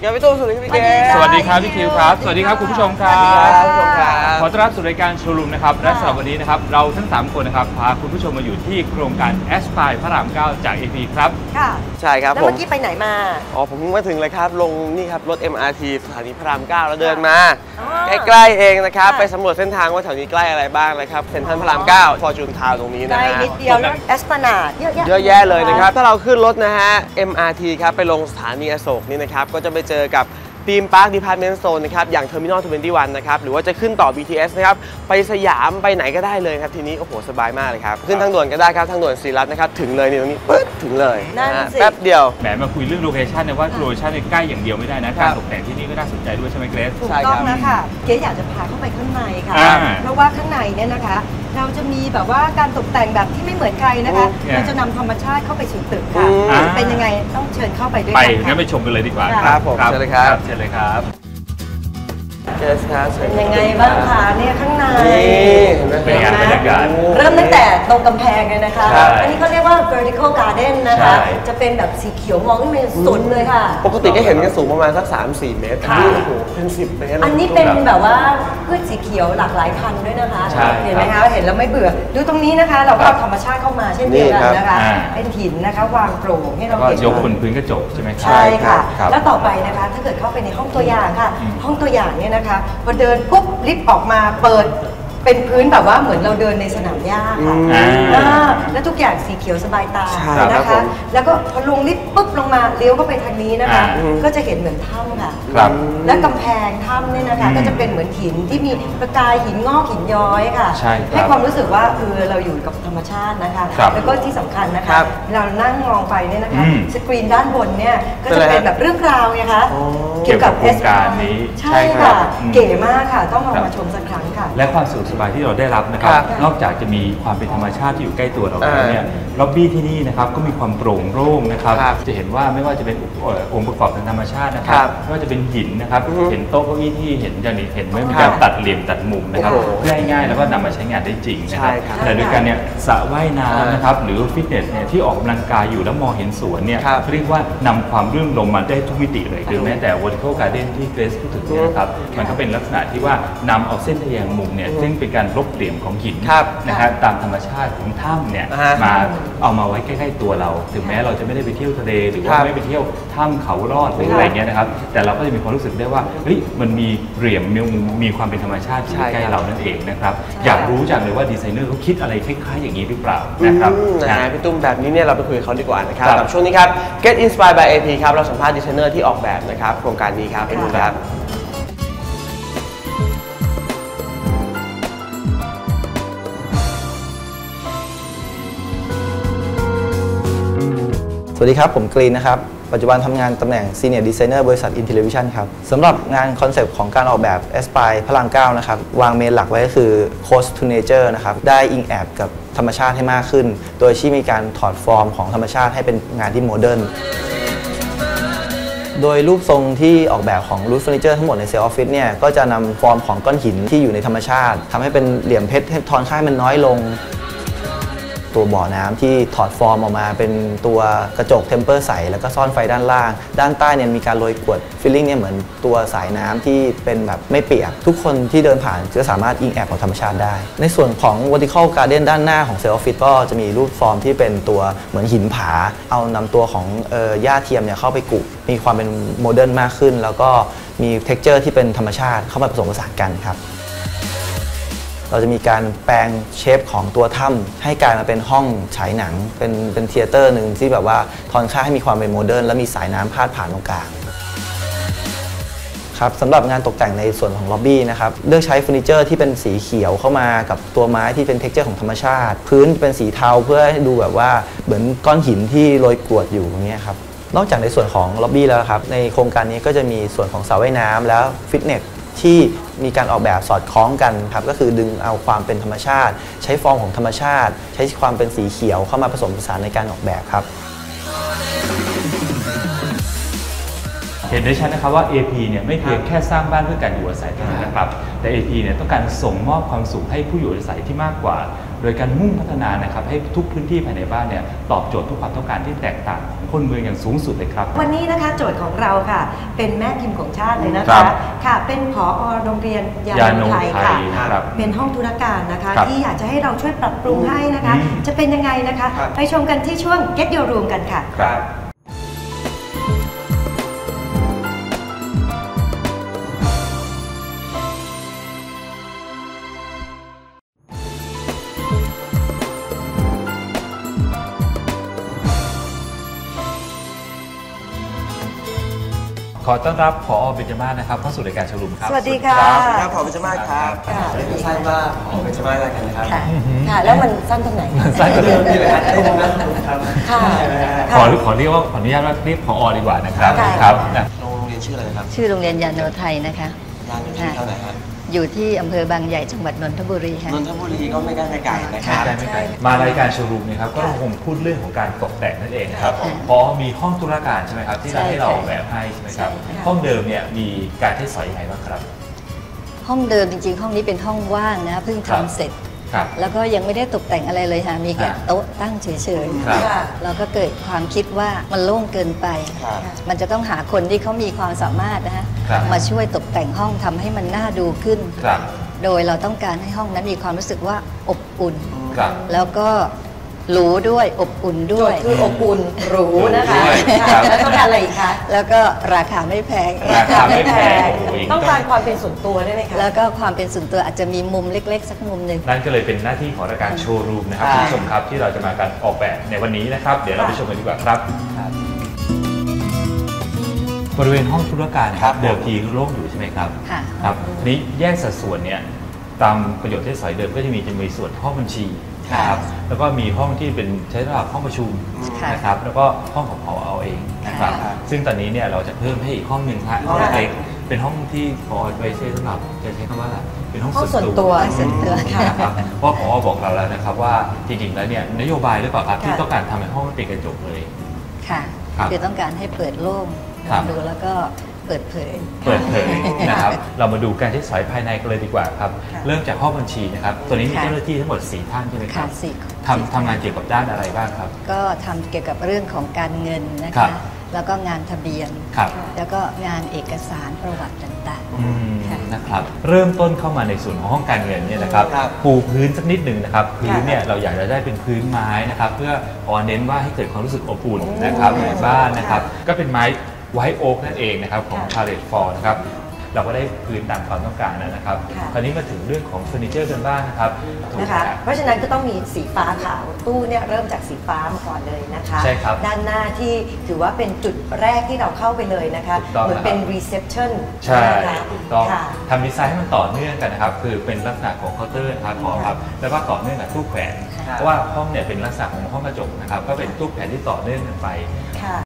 ครับพี่ตุ้มสวัสดีพี่เกศสวัสดีครับพี่คิวครับสวัสดีครับคุณผู้ชมครับขอต้อนรับสู่รายการโชว์รูมนะครับและสำหรับวันนี้นะครับเราทั้ง3คนนะครับพาคุณผู้ชมมาอยู่ที่โครงการ Aspire พระราม 9 จาก AP ครับค่ะใช่ครับแล้วเมื่อกี้ไปไหนมาผมเพิ่งมาถึงเลยครับลงนี่ครับรถ MRT สถานีพระราม 9แล้วเดินมาใกล้ๆเองนะครับไปสำรวจเส้นทางว่าแถวนี้ใกล้อะไรบ้างเลยครับเซ็นทรัลพระราม 9 ฟอร์จูนทาวน์ตรงนี้นะฮะใกล้นิดเดียวแล้วแอสปานาดเยอะแยะเลยนะครับถ้าเราขึ้นรถนะฮะ MRT ครับไปลงสถานีอโศกนี่นะครับก็จะไปเจอกับธีมพาร์คดีพาร์ตเมนต์โซนนะครับอย่าง Terminal 21 นะครับหรือว่าจะขึ้นต่อ BTS นะครับไปสยามไปไหนก็ได้เลยครับทีนี้โอ้โหสบายมากเลยครับขึ้นทางด่วนก็ได้ครับทางด่วนศรีรัตน์นะครับถึงเลยนี่ตรงนี้ปึ๊ดถึงเลยแป๊บเดียวแหมมาคุยเรื่องโลเคชั่นเนี่ยว่าโลเคชั่นใกล้อย่างเดียวไม่ได้นะการตกแต่งที่นี่ก็น่าสนใจด้วยใช่ไหมเกรซถูกต้องนะค่ะเก๋อยากจะพาเข้าไปข้างในค่ะเพราะว่าข้างในเนี่ยนะคะเราจะมีแบบว่าการตกแต่งแบบที่ไม่เหมือนใครนะคะเราจะนำธรรมชาติเข้าไปสู่ตึกค่ะเป็นยังไงต้องเชิญเข้าไปด้วยกันไปงั้นไปชมกันเลยดีกว่าครับผมเชิญเลยครับเชิญเลยครับเป็นยังไงบ้างคะเนี่ยข้างในเป็นงานบรรยากาศเริ่มตั้งแต่ตรงกำแพงเลยนะคะอันนี้เขาเรียกว่า vertical garden นะคะจะเป็นแบบสีเขียวมองขึ้นไปสุดเลยค่ะปกติก็เห็นกันสูงประมาณสัก 3-4 เมตรนี่โอ้โหเป็น10 เมตรอันนี้เป็นแบบว่าพืชสีเขียวหลากหลายพันธุ์ด้วยนะคะเห็นไหมคะเห็นแล้วไม่เบื่อดูตรงนี้นะคะเราก็เอาธรรมชาติเข้ามาเช่นเดียวกันนะคะเป็นหินนะคะวางโปร่งให้เราเห็นยกบนพื้นกระจกใช่ไหมครับใช่ค่ะแล้วต่อไปนะคะถ้าเกิดเข้าไปในห้องตัวอย่างค่ะห้องตัวอย่างเนี่ยนะคะพอเดินปุ๊บลิฟต์ออกมาเปิดเป็นพื้นแบบว่าเหมือนเราเดินในสนามหญ้าค่ะแล้วทุกอย่างสีเขียวสบายตานะคะแล้วก็พอลงลิฟต์ปุ๊บลงมาเลี้ยวเข้าไปทางนี้นะคะก็จะเห็นเหมือนถ้ำค่ะและกำแพงถ้ำเนี่ยนะคะก็จะเป็นเหมือนหินที่มีประกายหินงอกหินย้อยค่ะให้ความรู้สึกว่าเราอยู่กับธรรมชาตินะคะแล้วก็ที่สำคัญนะคะเรานั่งมองไปเนี่ยนะคะสกรีนด้านบนเนี่ยก็จะเป็นแบบเรื่องราวไงคะเกี่ยวกับโครงการนี้ใช่ค่ะเก๋มากค่ะต้องลองมาชมสักครั้งค่ะและความสบายที่เราได้รับนะครับนอกจากจะมีความเป็นธรรมชาติที่อยู่ใกล้ตัวเราแล้วเนี่ยล็อบบี้ที่นี่นะครับก็มีความโปร่งโล่งนะครับจะเห็นว่าไม่ว่าจะเป็นองค์ประกอบทางธรรมชาตินะครับไม่ว่าจะเป็นหินนะครับเห็นโต๊ะเก้าอี้ที่เห็นอย่างนี้เห็นไม่มีการตัดเหลี่ยมตัดมุมนะครับเพื่อให้ง่ายแล้วก็นำมาใช้งานได้จริงนะครับแต่ด้วยกันเนี่ยสระว่ายน้ำนะครับหรือฟิตเนสเนี่ยที่ออกกำลังกายอยู่แล้วมองเห็นสวนเนี่ยเรียกว่านำความรื่นรมมาได้ทุกมิติเลยคือแม้แต่ vertical garden ที่เกรซพูดถึงเนี่ยนะครับมันก็เป็นลักษณะที่ว่านำเอาเส้นทะแยงมุมเนี่ยซึ่งเป็นการลบเหลี่ยมของหินนะฮะตามธรรมชาติของถ้ำเนี่ยมาเอามาไว้ใกล้ๆตัวเราถึงแม้เราจะไม่ได้ไปเที่ยวทะเลหรือว่าไม่ไปเที่ยวถ้ำเขารอดหรืออะไรเงี้ยนะครับแต่เราก็จะมีความรู้สึกได้ว่าเฮ้ยมันมีเหลี่ยมมีความเป็นธรรมชาติที่ใกล้เรานั่นเองนะครับอยากรู้จังเลยว่าดีไซเนอร์เขาคิดอะไรคล้ายๆอย่างนี้หรือเปล่านะครับพี่ตุ้มแบบนี้เนี่ยเราไปคุยกับเขาดีกว่านะครับกับช่วงนี้ครับ Get Inspired by AP ครับเราสัมภาษณ์ดีไซเนอร์ที่ออกแบบนะครับโครงการนี้ครับไปดูครับสวัสดีครับผมกรีนนะครับปัจจุบันทำงานตำแหน่ง Senior Designer บริษัท Intellivision ครับสำหรับงานคอนเซปต์ของการออกแบบ Aspire พระราม 9 นะครับวางเมนหลักไว้ก็คือ Close to Nature นะครับได้อิงแอบกับธรรมชาติให้มากขึ้นโดยที่มีการถอดฟอร์มของธรรมชาติให้เป็นงานที่โมเดิร์นโดยรูปทรงที่ออกแบบของรูทเฟอร์นิเจอร์ทั้งหมดในเซลล์ออฟฟิศเนี่ยก็จะนำฟอร์มของก้อนหินที่อยู่ในธรรมชาติทำให้เป็นเหลี่ยมเพชรให้ทอนค่ามันน้อยลงตัวบ่อน้ำที่ถอดฟอร์มออกมาเป็นตัวกระจกเทมเปอร์ใสแล้วก็ซ่อนไฟด้านล่างด้านใต้เนี่ยมีการโรยกรวดฟิลลิ่งเนี่ยเหมือนตัวสายน้ำที่เป็นแบบไม่เปียกทุกคนที่เดินผ่านจะสามารถอิงแอบของธรรมชาติได้ในส่วนของ vertical garden ด้านหน้าของเซลล์ออฟฟิศก็จะมีรูปฟอร์มที่เป็นตัวเหมือนหินผาเอานำตัวของหญ้าเทียมเนี่ยเข้าไปกุมีความเป็นโมเดิร์นมากขึ้นแล้วก็มีเท็กเจอร์ที่เป็นธรรมชาติเข้ามาผสมผสานกันครับเราจะมีการแปลงเชฟของตัวถ้ำให้กลายมาเป็นห้องฉายหนังเป็นเธียเตอร์หนึ่งที่แบบว่าทอนค่าให้มีความเป็นโมเดิร์นและมีสายน้ำพาดผ่านตรงกลางครับสำหรับงานตกแต่งในส่วนของล็อบบี้นะครับเลือกใช้เฟอร์นิเจอร์ที่เป็นสีเขียวเข้ามากับตัวไม้ที่เป็นเท็กเจอร์ของธรรมชาติพื้นเป็นสีเทาเพื่อให้ดูแบบว่าเหมือนก้อนหินที่โรยกรวดอยู่อย่างเงี้ยครับนอกจากในส่วนของล็อบบี้แล้วครับในโครงการนี้ก็จะมีส่วนของสระว่ายน้ำแล้วฟิตเนสที่มีการออกแบบสอดคล้องกันครับก็คือดึงเอาความเป็นธรรมชาติใช้ฟอร์มของธรรมชาติใช้ความเป็นสีเขียวเข้ามาผสมผสานในการออกแบบครับเห็นได้ชัดนะครับว่า AP เนี่ยไม่เพียงแค่สร้างบ้านเพื่อการอยู่อาศัยเท่านั้นนะครับแต่ AP เนี่ยต้องการส่งมอบความสุขให้ผู้อยู่อาศัยที่มากกว่าโดยการมุ่งพัฒนานะครับให้ทุกพื้นที่ภายในบ้านเนี่ยตอบโจทย์ทุกความต้องการที่แตกต่างของคคนเมืองอย่างสูงสุดเลยครับวันนี้นะคะโจทย์ของเราค่ะเป็นแม่พิมพ์ของชาติเลยนะครัคะบค่ะเป็นผอโรงเรียนยายาโนโนไทยไทค่ะยนะครับเป็นห้องธุรการนะคะครับที่อยากจะให้เราช่วยปรับปรุงให้นะคะ จะเป็นยังไงนะคะครับไปชมกันที่ช่วง Get Your Room กันค่ะครับขอต้อนรับผอ.เบญจมาศนะครับเข้าสู่รายการโชว์รูมครับสวัสดีค่ะครับผอเบญจมาศครับค่ะเรียกสั้นว่าผอเบญจมาศอะไรกันนะครับค่ะค่ะ แล้วมันสั้นตรงไหนสั้นกว่าเดิมนี่เลยฮะตรงนะครับค่ะขอเรียกว่าขออนุญาตว่าเรียกผอ.ดีกว่านะครับค่ะครับนะโรงเรียนชื่ออะไรนะครับชื่อโรงเรียนยาโนไทยนะคะร้านอยู่ที่เท่าไหร่ฮะอยู่ที่อำเภอบางใหญ่จังหวัดนนทบุรีค่ะนนทบุรีก็ไม่ใกล้ไม่ไกลนะครับไม่ไกลมารายการโชว์รูมเนี่ยครับก็คงพูดเรื่องของการตกแต่งนั่นเองนะครับค่ะพอมีห้องธุรการใช่ไหมครับที่เราใช่ให้เราค่ะออกแบบให้ใช่ไหมครับใช่ค่ะห้องเดิมเนี่ยมีการใช้สอยยังไงบ้างครับห้องเดิมจริงๆ ห้องนี้เป็นห้องว่างนะเพิ่งครับทำเสร็จครับแล้วก็ยังไม่ได้ตกแต่งอะไรเลยค่ะมีแค่ฮะโต๊ะตั้งเฉยครับค่ะๆเราก็เกิดความคิดว่ามันโล่งเกินไปครับมันจะต้องหาคนที่เขามีความสามารถนะฮะครับมาช่วยตกแต่งห้องทำให้มันน่าดูขึ้นครับโดยเราต้องการให้ห้องนั้นมีความรู้สึกว่าอบอุ่นครับแล้วก็หรูด้วยอบอุ่นโจด้วยทย์คืออบอุ่นหรูนะคะด้วยครัค่ะบแล้วต้องการอะไรอีกคะแล้วก็ราคาไม่แพงราคาไม่แพงโอ้ยต้องการความเป็นส่วนตัวได้ไหมคะแล้วก็ความเป็นส่วนตัวอาจจะมีมุมเล็ก ๆ สักมุมหนึ่งนั่นก็เลยเป็นหน้าที่ของรายการโชว์รูมนะครับครับคุณผู้ชมครับที่เราจะมาการออกแบบในวันนี้นะครับ เดี๋ยวเราไปชมกันดีกว่าครับ บริเวณห้องธุรการนะคครัรับบเดิมทีโล่งอยู่ใช่ไหมครับค่ะครับทีนี้แยกสัดส่วนเนี่ยตามประโยชน์ที่สอยเดิมก็จะมีส่วนห้องบัญชีครับนะครับแล้วก็มีห้องที่เป็นใช้สำหรับห้องประชุมค่ะนะครับแล้วก็ห้องของผอเอาเองนะครับค่ะซึ่งตอนนี้เนี่ยเราจะเพิ่มให้อีกห้องหนึ่งฮะห้องเล็กๆเป็นห้องที่ผอไว้ใช้สำหรับจะใช้คำว่าอะไรเป็นห้องห้องส่วนตัวส่วนตัวค่ะนะครับเพราะผอบอกเราแล้วนะครับว่าจริงๆแล้วเนี่ยนโยบายหรือเปล่าครับที่ค่ะต้องการทำให้ห้องมันเป็นกระจกเลยค่ะครับคือต้องการให้เปิดโล่งครับดูแล้วก็เปิดเผยเปิดเผยนะครับ เรามาดูการใช้สอยภายในกันเลยดีกว่าครับค่ะเริ่มจากห้องบัญชีนะครับ ตัวนี้มีค่ะเจ้าหน้าที่ทั้งหมด 4 ท่านใช่ไหมคค่ะรับสี่ทำงานเกี่ยวกับด้านอะไรบ้างครับก็ทำเกี่ยวกับเรื่องของการเงินนะครัคะบแล้วก็งานทะเบียนครับแล้วก็งานเอกสารประวัติต่างอืมค่ะนะครับ เริ่มต้นเข้ามาในส่วนของห้องการเงินเนี่ยนะครับครับปูพื้นสักนิดหนึ่งนะครับ พื้นเนี่ยเราอยากจะได้เป็นพื้นไม้นะครับ เพื่อเน้นว่าให้เกิดความรู้สึกอบอุ่นนะครับในบ้านนะครับ ก็เป็นไม้ไวท์โอ๊กนั่นเองนะครับของค่ะพาเลตฟอร์นะครับ เราก็ได้พื้นตามความต้องการนะครับค่ะคราวนี้มาถึงเรื่องของเฟอร์นิเจอร์กันบ้างนะครับถูกนะคะรับเพราะฉะนั้นก็ต้องมีสีฟ้าขาวตู้เนี่ยเริ่มจากสีฟ้ามาก่อนเลยนะคะใช่ครับด้านหน้าที่ถือว่าเป็นจุดแรกที่เราเข้าไปเลยนะคะถูกต้องเหมือนเป็นครับ reception ใช่นะคะถูกต้องค่ะทำดีไซน์ให้มันต่อเนื่องกันนะครับ คือเป็นลักษณะของเคาน์เตอร์นะครับขอครับแล้วก็ต่อเนื่องกับตู้แขวนค่ะเพราะว่าห้องเนี่ยเป็นลักษณะของห้องกระจกนะครับ ก็เป็นตู้แขวนที่ต่อเนื่องกันไปค่ะ